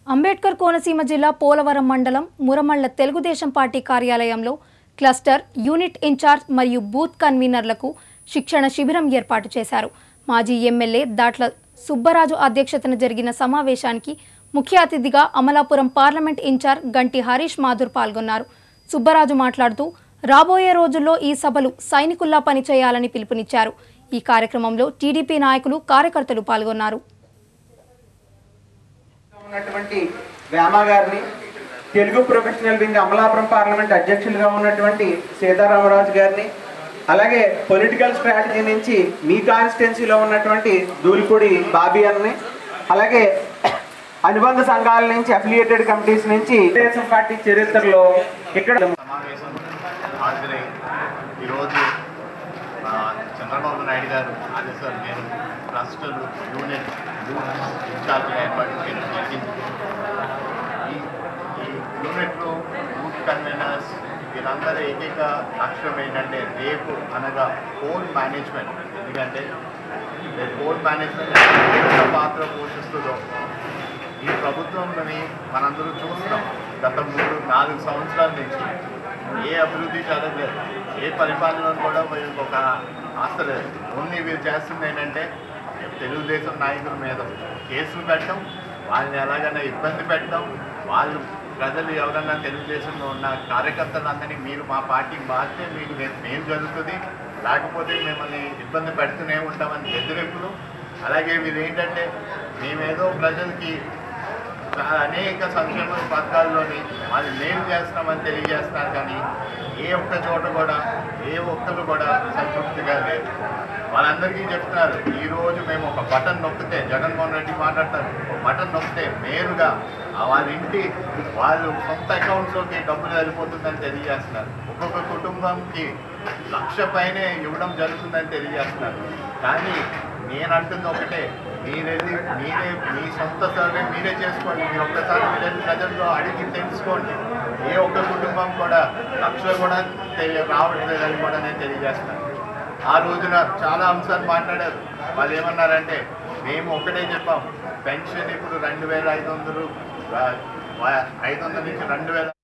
అంబేద్కర్ కోనసీమ జిల్లా పోలవరం మండలం మురమళ్ళ తెలుగుదేశం పార్టీ కార్యాలయంలో క్లస్టర్ యూనిట్ ఇన్ఛార్జ్ మరియు బూత్ కన్వీనర్లకు శిక్షణ శిబిరం ఏర్పాటు చేశారు. మాజీ ఎమ్మెల్యే దాట్ల సుబ్బరాజు అధ్యక్షతన జరిగిన సమావేశానికి ముఖ్య అతిథిగా అమలాపురం పార్లమెంట్ ఇన్ఛార్జ్ గంటి హరీష్ మాథుర్ పాల్గొన్నారు. సుబ్బరాజు మాట్లాడుతూ రాబోయే రోజుల్లో ఈ సభలు సైనికుల్లా పనిచేయాలని పిలుపునిచ్చారు. ఈ కార్యక్రమంలో టీడీపీ నాయకులు కార్యకర్తలు పాల్గొన్నారు. Telugu professional wing Amalapuram parliament అధ్యక్షులుగా ఉన్నటువంటి సీతారామరాజు గారిని, అలాగే పొలిటికల్ స్ట్రాటజీ నుంచి మీ కాన్స్టిట్యున్సీలో ఉన్నటువంటి దూలిపూడి బాబీ అన్ని, అలాగే అనుబంధ సంఘాల నుంచి అఫిలియేటెడ్ కమిటీస్ నుంచి తెలుగుదేశం పార్టీ చరిత్రలో ఇక్కడ సమావేశం హాజరై ఈరోజు చంద్రబాబు నాయుడు గారు ఆదేశాలు నేను ట్రస్టులు యూనిట్ ఇన్ఛార్జ్ ఏర్పాటు చేయడం జరిగింది. ఈ యూనిట్లు బూత్ కన్వీనర్స్ వీళ్ళందరూ ఏకైక లక్ష్యం ఏంటంటే రేపు అనగా పోల్ మేనేజ్మెంట్, ఎందుకంటే రేపు పోల్ మేనేజ్మెంట్ ఎంత పాత్ర పోషిస్తుందో ఈ ప్రభుత్వంలోని మనందరూ చూస్తున్నాం. గత 3-4 సంవత్సరాల నుంచి ఏ అభివృద్ధి జరగలేదు, ఏ పరిపాలనలో కూడా వీళ్ళకి ఒక ఆస్త లేదు. ఓన్లీ వీళ్ళు చేస్తుంది ఏంటంటే తెలుగుదేశం నాయకుల మీద కేసులు పెట్టడం, వాళ్ళని ఎలాగైనా ఇబ్బంది పెట్టడం, వాళ్ళు ప్రజలు ఎవరన్నా తెలుగుదేశంలో ఉన్న కార్యకర్తలందరినీ మీరు మా పార్టీకి మారితే మీకు మేలు జరుగుతుంది, లేకపోతే మిమ్మల్ని ఇబ్బంది పెడుతూనే ఉంటామని బెదిరింపులు. అలాగే వీళ్ళు ఏంటంటే మేమేదో ప్రజలకి అనేక సంక్షేమ పథకాల్లోని వాళ్ళు మేలు చేస్తున్నామని తెలియజేస్తున్నారు, కానీ ఏ ఒక్క చోట కూడా ఏ ఒక్కరు కూడా సంతృప్తిగా లేదు. వాళ్ళందరికీ చెప్తున్నారు ఈరోజు మేము ఒక బటన్ నొక్కితే, జగన్మోహన్ రెడ్డి మాట్లాడతారు, ఒక బటన్ నొక్కితే నేరుగా వాళ్ళ ఇంటి వాళ్ళు సొంత అకౌంట్స్లోకి డబ్బులు వెళ్ళిపోతుందని తెలియజేస్తున్నారు. ఒక్కొక్క కుటుంబంకి 1,00,000 పైనే ఇవ్వడం జరుగుతుందని తెలియజేస్తున్నారు. కానీ నేను అంటుంది ఒకటే, మీరే మీ సొంత సర్వే మీరే చేసుకోండి. మీరు ఒక్కసారి మీరు ప్రజల్లో అడిగి తెలుసుకోండి. ఏ ఒక్క కుటుంబం కూడా 1,00,000 కూడా రావట్లేదని కూడా నేను తెలియజేస్తున్నాను. ఆ రోజున చాలా అంశాలు మాట్లాడారు. వాళ్ళు ఏమన్నారంటే మేము ఒకటే చెప్పాం, పెన్షన్ ఇప్పుడు 2,500 నుంచి 2,000